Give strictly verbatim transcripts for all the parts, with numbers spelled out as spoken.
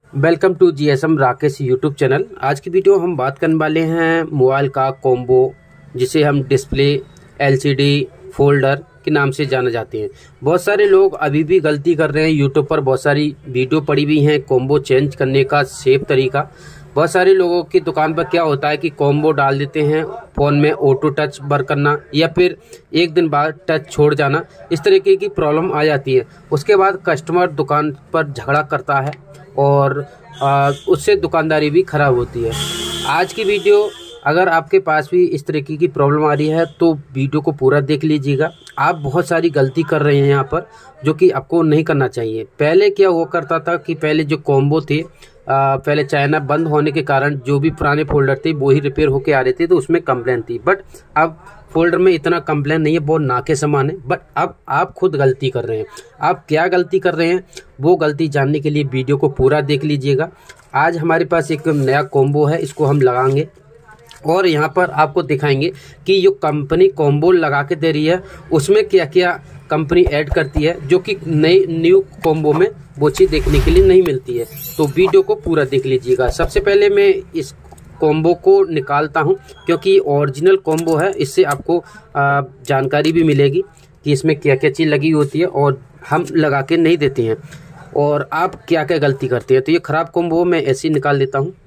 Welcome to GSM Rakesh YouTube channel. आज की video हम बात करने वाले हैं मोबाइल का कॉम्बो, जिसे हम डिस्प्ले, एलसीडी, फोल्डर के नाम से जाने जाते हैं। बहुत सारे लोग अभी भी गलती कर रहे हैं। यूट्यूब पर बहुत सारी वीडियो पड़ी हुई हैं कॉम्बो चेंज करने का सेफ तरीका। बहुत सारे लोगों की दुकान पर क्या होता है कि कॉम्बो डाल देते हैं, फ़ोन में ऑटो टच बर करना या फिर एक दिन बाद टच छोड़ जाना, इस तरीके की प्रॉब्लम आ जाती है। उसके बाद कस्टमर दुकान पर झगड़ा करता है और आ, उससे दुकानदारी भी खराब होती है। आज की वीडियो अगर आपके पास भी इस तरीके की प्रॉब्लम आ रही है तो वीडियो को पूरा देख लीजिएगा। आप बहुत सारी गलती कर रहे हैं यहाँ पर, जो कि आपको नहीं करना चाहिए। पहले क्या हुआ करता था कि पहले जो कॉम्बो थे, आ, पहले चाइना बंद होने के कारण जो भी पुराने फोल्डर थे वो ही रिपेयर होके आ रहे थे, तो उसमें कंप्लेन थी। बट अब फोल्डर में इतना कंप्लेन नहीं है, बहुत ना के समान है। बट अब आप खुद गलती कर रहे हैं। आप क्या गलती कर रहे हैं वो गलती जानने के लिए वीडियो को पूरा देख लीजिएगा। आज हमारे पास एक नया कॉम्बो है, इसको हम लगाएंगे और यहाँ पर आपको दिखाएंगे कि जो कंपनी कॉम्बो लगा के दे रही है उसमें क्या क्या कंपनी ऐड करती है, जो कि नई न्यू कॉम्बो में वो चीज़ देखने के लिए नहीं मिलती है। तो वीडियो को पूरा देख लीजिएगा। सबसे पहले मैं इस कॉम्बो को निकालता हूं, क्योंकि ओरिजिनल कॉम्बो है। इससे आपको जानकारी भी मिलेगी कि इसमें क्या क्या चीज़ लगी होती है और हम लगा के नहीं देते हैं और आप क्या क्या गलती करते हैं। तो ये ख़राब कॉम्बो मैं ऐसे ही निकाल देता हूं।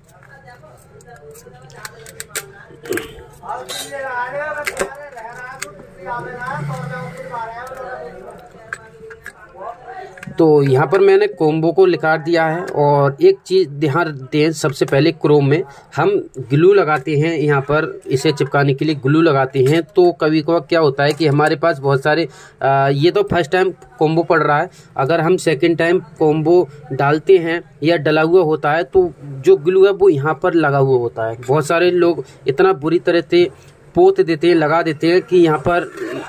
तो यहाँ पर मैंने कॉम्बो को निकाल दिया है। और एक चीज़ ध्यान दें, सबसे पहले क्रोम में हम ग्लू लगाते हैं। यहाँ पर इसे चिपकाने के लिए ग्लू लगाते हैं। तो कभी कभार क्या होता है कि हमारे पास बहुत सारे आ, ये तो फर्स्ट टाइम कॉम्बो पड़ रहा है। अगर हम सेकंड टाइम कॉम्बो डालते हैं या डला हुआ होता है तो जो ग्लू है वो यहाँ पर लगा हुआ होता है। बहुत सारे लोग इतना बुरी तरह से पोत देते हैं, लगा देते हैं कि यहाँ पर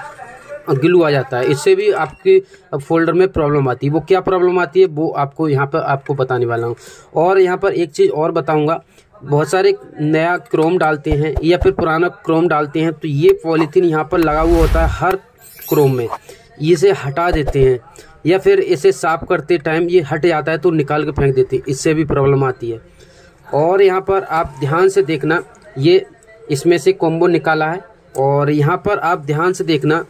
ग्लू आ जाता है। इससे भी आपके फोल्डर में प्रॉब्लम आती है। वो क्या प्रॉब्लम आती है वो आपको यहाँ पर आपको बताने वाला हूँ। और यहाँ पर एक चीज़ और बताऊँगा, बहुत सारे नया क्रोम डालते हैं या फिर पुराना क्रोम डालते हैं तो ये पॉलीथीन यहाँ पर लगा हुआ होता है हर क्रोम में, इसे हटा देते हैं या फिर इसे साफ करते टाइम ये हट जाता है तो निकाल के फेंक देते हैं। इससे भी प्रॉब्लम आती है। और यहाँ पर आप ध्यान से देखना, ये इसमें से कॉम्बो निकाला है और यहाँ पर आप ध्यान से देखना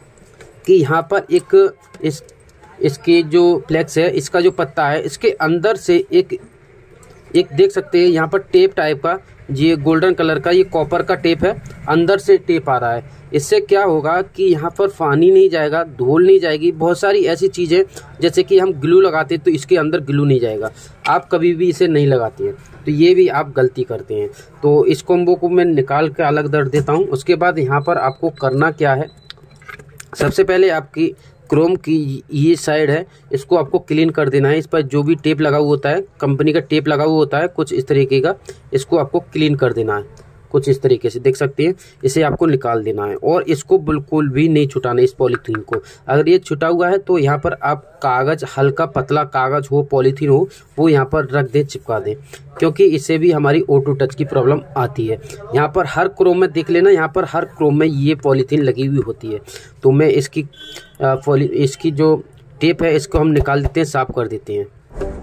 कि यहाँ पर एक इस इसके जो फ्लेक्स है, इसका जो पत्ता है, इसके अंदर से एक एक देख सकते हैं यहाँ पर टेप टाइप का, ये गोल्डन कलर का ये कॉपर का टेप है, अंदर से टेप आ रहा है। इससे क्या होगा कि यहाँ पर पानी नहीं जाएगा, धूल नहीं जाएगी। बहुत सारी ऐसी चीज़ें, जैसे कि हम ग्लू लगाते हैं तो इसके अंदर ग्लू नहीं जाएगा। आप कभी भी इसे नहीं लगाते हैं तो ये भी आप गलती करते हैं। तो इस कॉम्बो को मैं निकाल के अलग दर देता हूँ। उसके बाद यहाँ पर आपको करना क्या है, सबसे पहले आपकी क्रोम की ये साइड है, इसको आपको क्लीन कर देना है। इस पर जो भी टेप लगा हुआ होता है, कंपनी का टेप लगा हुआ होता है कुछ इस तरीके का, इसको आपको क्लीन कर देना है कुछ इस तरीके से, देख सकते हैं। इसे आपको निकाल देना है और इसको बिल्कुल भी नहीं छुटाना, इस पॉलीथीन को। अगर ये छुटा हुआ है तो यहाँ पर आप कागज़, हल्का पतला कागज़ हो, पॉलीथीन हो, वो यहाँ पर रख दें, चिपका दें, क्योंकि इससे भी हमारी ऑटो टच की प्रॉब्लम आती है। यहाँ पर हर क्रोम में देख लेना, यहाँ पर हर क्रोम में ये पॉलीथीन लगी हुई होती है। तो मैं इसकी पॉली इसकी जो टेप है इसको हम निकाल देते हैं, साफ़ कर देते हैं।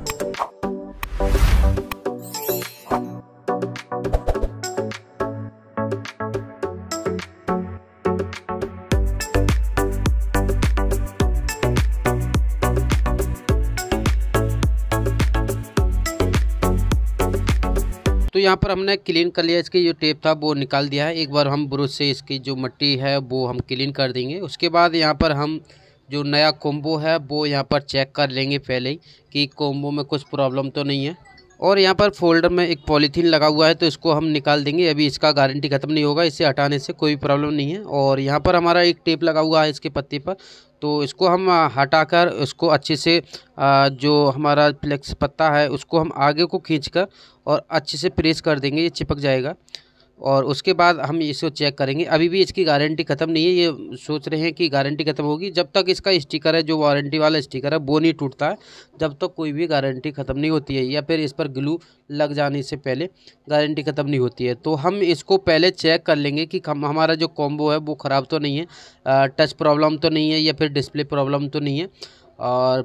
तो यहाँ पर हमने क्लीन कर लिया, इसकी जो टेप था वो निकाल दिया है। एक बार हम ब्रश से इसकी जो मिट्टी है वो हम क्लीन कर देंगे। उसके बाद यहाँ पर हम जो नया कॉम्बो है वो यहाँ पर चेक कर लेंगे पहले ही कि कॉम्बो में कुछ प्रॉब्लम तो नहीं है। और यहाँ पर फोल्डर में एक पॉलीथीन लगा हुआ है तो इसको हम निकाल देंगे। अभी इसका गारंटी ख़त्म नहीं होगा, इसे हटाने से कोई प्रॉब्लम नहीं है। और यहाँ पर हमारा एक टेप लगा हुआ है इसके पत्ते पर, तो इसको हम हटाकर उसको अच्छे से जो हमारा फ्लेक्स पत्ता है उसको हम आगे को खींचकर और अच्छे से प्रेस कर देंगे, ये चिपक जाएगा। और उसके बाद हम इसको चेक करेंगे। अभी भी इसकी गारंटी ख़त्म नहीं है, ये सोच रहे हैं कि गारंटी ख़त्म होगी। जब तक इसका स्टिकर है, जो वारंटी वाला स्टिकर है, वो नहीं टूटता है, जब तक कोई भी गारंटी ख़त्म नहीं होती है, या फिर इस पर ग्लू लग जाने से पहले गारंटी ख़त्म नहीं होती है। तो हम इसको पहले चेक कर लेंगे कि हम हमारा जो कॉम्बो है वो ख़राब तो नहीं है, टच प्रॉब्लम तो नहीं है, या फिर डिस्प्ले प्रॉब्लम तो नहीं है। और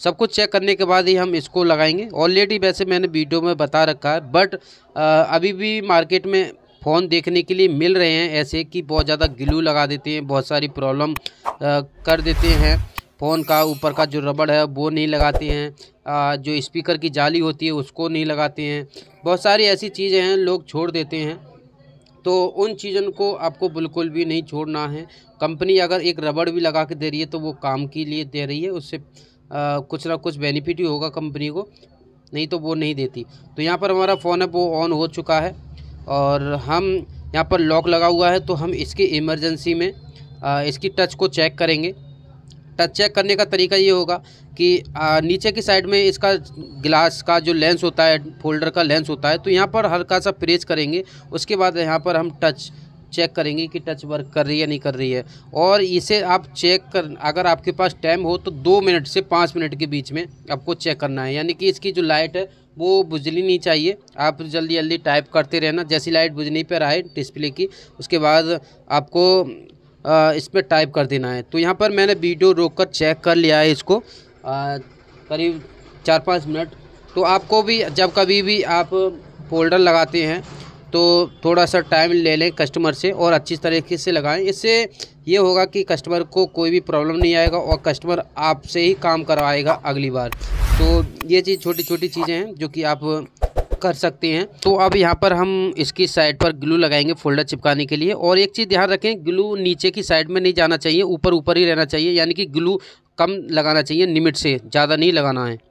सब कुछ चेक करने के बाद ही हम इसको लगाएंगे। ऑलरेडी वैसे मैंने वीडियो में बता रखा है, बट अभी भी मार्केट में फ़ोन देखने के लिए मिल रहे हैं ऐसे कि बहुत ज़्यादा ग्लू लगा देते हैं, बहुत सारी प्रॉब्लम कर देते हैं। फ़ोन का ऊपर का जो रबड़ है वो नहीं लगाते हैं, आ, जो स्पीकर की जाली होती है उसको नहीं लगाते हैं, बहुत सारी ऐसी चीज़ें हैं लोग छोड़ देते हैं। तो उन चीज़ों को आपको बिल्कुल भी नहीं छोड़ना है। कंपनी अगर एक रबड़ भी लगा के दे रही है तो वो काम के लिए दे रही है, उससे आ, कुछ ना कुछ बेनिफिट ही होगा कंपनी को, नहीं तो वो नहीं देती। तो यहाँ पर हमारा फ़ोन है वो ऑन हो चुका है और हम यहाँ पर लॉक लगा हुआ है, तो हम इसके इमरजेंसी में आ, इसकी टच को चेक करेंगे। टच चेक करने का तरीका ये होगा कि आ, नीचे की साइड में इसका ग्लास का जो लेंस होता है, फोल्डर का लेंस होता है, तो यहाँ पर हल्का सा प्रेस करेंगे। उसके बाद यहाँ पर हम टच चेक करेंगे कि टच वर्क कर रही है नहीं कर रही है। और इसे आप चेक कर, अगर आपके पास टाइम हो तो दो मिनट से पाँच मिनट के बीच में आपको चेक करना है। यानी कि इसकी जो लाइट है वो बुझनी नहीं चाहिए। आप जल्दी जल्दी टाइप करते रहना, जैसी लाइट बुझने पर आए डिस्प्ले की उसके बाद आपको इस पर टाइप कर देना है। तो यहाँ पर मैंने वीडियो रोक कर चेक कर लिया है इसको करीब चार पाँच मिनट। तो आपको भी जब कभी भी आप फोल्डर लगाते हैं तो थोड़ा सा टाइम ले लें कस्टमर से और अच्छी तरीके से लगाएं। इससे ये होगा कि कस्टमर को कोई भी प्रॉब्लम नहीं आएगा और कस्टमर आपसे ही काम करवाएगा अगली बार। तो ये चीज़ छोटी छोटी चीज़ें हैं जो कि आप कर सकते हैं। तो अब यहाँ पर हम इसकी साइड पर ग्लू लगाएंगे फोल्डर चिपकाने के लिए। और एक चीज़ ध्यान रखें, ग्लू नीचे की साइड में नहीं जाना चाहिए, ऊपर ऊपर ही रहना चाहिए। यानी कि ग्लू कम लगाना चाहिए, लिमिट से ज़्यादा नहीं लगाना है।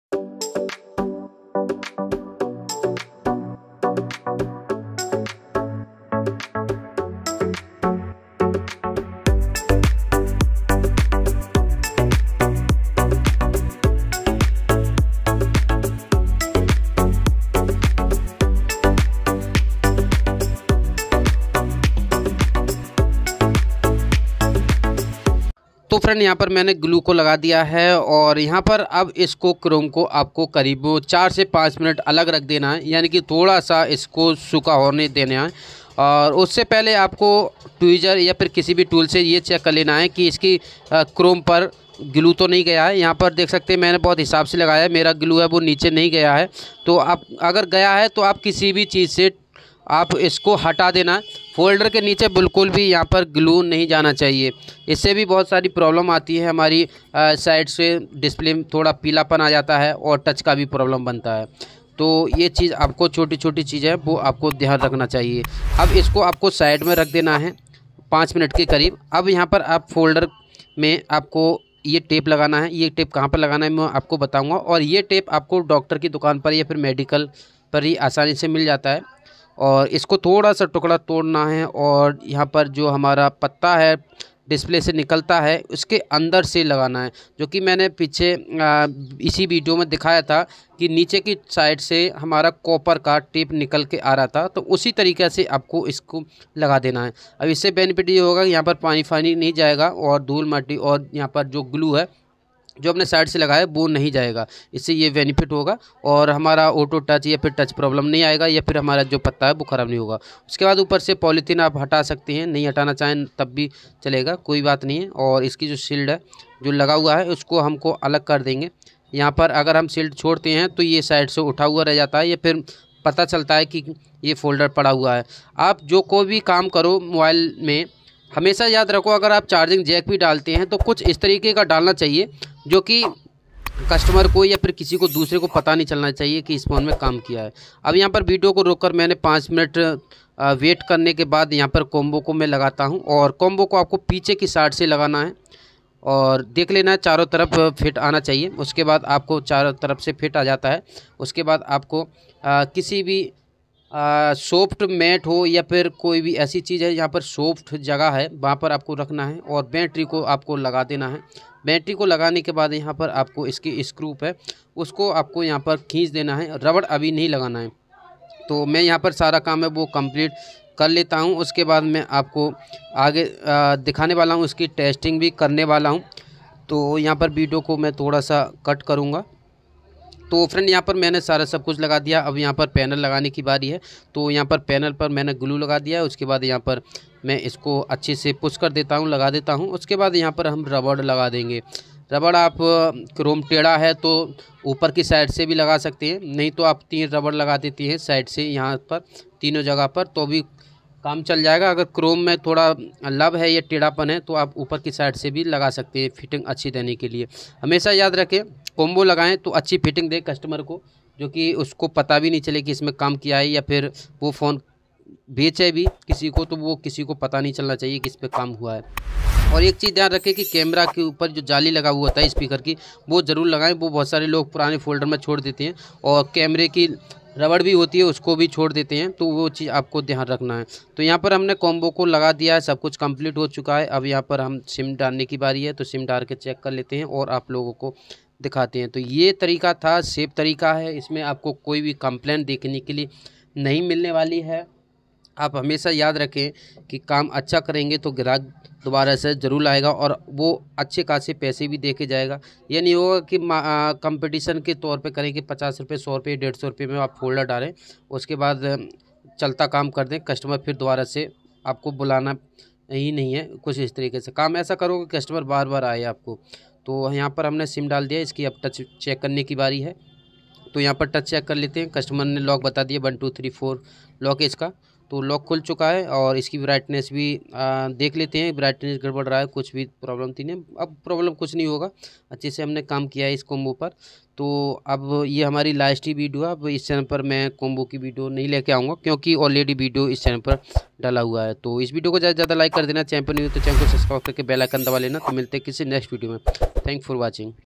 तो फ्रेंड यहाँ पर मैंने ग्लू को लगा दिया है और यहाँ पर अब इसको क्रोम को आपको करीब चार से पाँच मिनट अलग रख देना है। यानी कि थोड़ा सा इसको सूखा होने देना है। और उससे पहले आपको ट्वीज़र या फिर किसी भी टूल से ये चेक कर लेना है कि इसकी क्रोम पर ग्लू तो नहीं गया है। यहाँ पर देख सकते हैं मैंने बहुत हिसाब से लगाया है, मेरा ग्लू है वो नीचे नहीं गया है। तो आप अगर गया है तो आप किसी भी चीज़ से आप इसको हटा देना। फोल्डर के नीचे बिल्कुल भी यहाँ पर ग्लू नहीं जाना चाहिए, इससे भी बहुत सारी प्रॉब्लम आती है। हमारी साइड से डिस्प्ले में थोड़ा पीलापन आ जाता है और टच का भी प्रॉब्लम बनता है। तो ये चीज़ आपको छोटी छोटी चीज़ें वो आपको ध्यान रखना चाहिए। अब इसको आपको साइड में रख देना है पाँच मिनट के करीब। अब यहाँ पर आप फोल्डर में आपको ये टेप लगाना है। ये टेप कहाँ पर लगाना है मैं आपको बताऊँगा। और ये टेप आपको डॉक्टर की दुकान पर या फिर मेडिकल पर ही आसानी से मिल जाता है। और इसको थोड़ा सा टुकड़ा तोड़ना है और यहाँ पर जो हमारा पत्ता है डिस्प्ले से निकलता है उसके अंदर से लगाना है, जो कि मैंने पीछे आ, इसी वीडियो में दिखाया था कि नीचे की साइड से हमारा कॉपर का टेप निकल के आ रहा था। तो उसी तरीके से आपको इसको लगा देना है। अब इससे बेनिफिट ये होगा कि यहाँ पर पानी फानी नहीं जाएगा और धूल मिट्टी और यहाँ पर जो ग्लू है जो अपने साइड से लगाया वो नहीं जाएगा। इससे ये बेनिफिट होगा और हमारा ऑटो टच या फिर टच प्रॉब्लम नहीं आएगा या फिर हमारा जो पत्ता है वो ख़राब नहीं होगा। उसके बाद ऊपर से पॉलीथीन आप हटा सकते हैं, नहीं हटाना चाहें तब भी चलेगा, कोई बात नहीं है। और इसकी जो शील्ड है जो लगा हुआ है उसको हमको अलग कर देंगे। यहाँ पर अगर हम शील्ड छोड़ते हैं तो ये साइड से उठा हुआ रह जाता है या फिर पता चलता है कि ये फोल्डर पड़ा हुआ है। आप जो कोई भी काम करो मोबाइल में हमेशा याद रखो, अगर आप चार्जिंग जैक भी डालते हैं तो कुछ इस तरीके का डालना चाहिए जो कि कस्टमर को या फिर किसी को दूसरे को पता नहीं चलना चाहिए कि इस फ़ोन में काम किया है। अब यहाँ पर वीडियो को रोककर मैंने पाँच मिनट वेट करने के बाद यहाँ पर कॉम्बो को मैं लगाता हूँ। और कॉम्बो को आपको पीछे की साइड से लगाना है और देख लेना है चारों तरफ फिट आना चाहिए। उसके बाद आपको चारों तरफ से फिट आ जाता है। उसके बाद आपको आ, किसी भी सॉफ्ट मैट हो या फिर कोई भी ऐसी चीज़ है यहाँ पर सॉफ्ट जगह है वहाँ पर आपको रखना है और बैटरी को आपको लगा देना है। बैटरी को लगाने के बाद यहाँ पर आपको इसकी स्क्रू है उसको आपको यहाँ पर खींच देना है, रबड़ अभी नहीं लगाना है। तो मैं यहाँ पर सारा काम है वो कंप्लीट कर लेता हूँ। उसके बाद मैं आपको आगे आ, दिखाने वाला हूँ, उसकी टेस्टिंग भी करने वाला हूँ। तो यहाँ पर वीडियो को मैं थोड़ा सा कट करूँगा। तो फ्रेंड यहाँ पर मैंने सारा सब कुछ लगा दिया। अब यहाँ पर पैनल लगाने की बारी है। तो यहाँ पर पैनल पर मैंने ग्लू लगा दिया है। उसके बाद यहाँ पर मैं इसको अच्छे से पुश कर देता हूँ, लगा देता हूँ। उसके बाद यहाँ पर हम रबड़ लगा देंगे। रबड़ आप क्रोम टेढ़ा है तो ऊपर की साइड से भी लगा सकते हैं, नहीं तो आप तीन रबड़ लगा देती हैं साइड से यहाँ पर तीनों जगह पर, तो भी काम चल जाएगा। अगर क्रोम में थोड़ा लब है या टेढ़ापन है तो आप ऊपर की साइड से भी लगा सकते हैं फिटिंग अच्छी देने के लिए। हमेशा याद रखें कॉम्बो लगाएं तो अच्छी फिटिंग दें कस्टमर को, जो कि उसको पता भी नहीं चले कि इसमें काम किया है, या फिर वो फ़ोन बेचे भी किसी को तो वो किसी को पता नहीं चलना चाहिए कि इस पर काम हुआ है। और एक चीज़ ध्यान रखें कि कैमरा के ऊपर जो जाली लगा हुआ होता है स्पीकर की वो ज़रूर लगाएं। वो बहुत सारे लोग पुराने फोल्डर में छोड़ देते हैं, और कैमरे की रबड़ भी होती है उसको भी छोड़ देते हैं, तो वो चीज़ आपको ध्यान रखना है। तो यहाँ पर हमने कॉम्बो को लगा दिया है, सब कुछ कंप्लीट हो चुका है। अब यहाँ पर हम सिम डालने की बारी है, तो सिम डाल के चेक कर लेते हैं और आप लोगों को दिखाते हैं। तो ये तरीका था, सेफ तरीका है, इसमें आपको कोई भी कंप्लेंट देखने के लिए नहीं मिलने वाली है। आप हमेशा याद रखें कि काम अच्छा करेंगे तो ग्राहक दोबारा से ज़रूर लाएगा और वो अच्छे खासे पैसे भी दे के जाएगा। ये नहीं होगा कि कंपटीशन के तौर पे करें कि पचास रुपये सौ रुपये डेढ़ सौ रुपये में आप फोल्डर डालें, उसके बाद चलता काम कर दें, कस्टमर फिर दोबारा से आपको बुलाना ही नहीं है। कुछ इस तरीके से काम ऐसा करो कि कस्टमर बार बार आए आपको। तो यहाँ पर हमने सिम डाल दिया, इसकी अब टच चेक करने की बारी है। तो यहाँ पर टच चेक कर लेते हैं। कस्टमर ने लॉक बता दिया, one two three four lock है इसका, तो लॉक खुल चुका है। और इसकी ब्राइटनेस भी आ, देख लेते हैं, ब्राइटनेस गड़बड़ रहा है, कुछ भी प्रॉब्लम थी नहीं, अब प्रॉब्लम कुछ नहीं होगा, अच्छे से हमने काम किया है इस कॉम्बो पर। तो अब ये हमारी लास्ट ही वीडियो है। अब इस चैनल पर मैं कॉम्बो की वीडियो नहीं लेके आऊँगा क्योंकि ऑलरेडी वीडियो इस चैनल पर डाला हुआ है। तो इस वीडियो को ज़्यादा से ज़्यादा लाइक कर देना, चैनल पर नहीं हो तो चैनल को सब्सक्राइब करके बेल आइकन दबा लेना। तो मिलते हैं किसी नेक्स्ट वीडियो में। Thank for watching.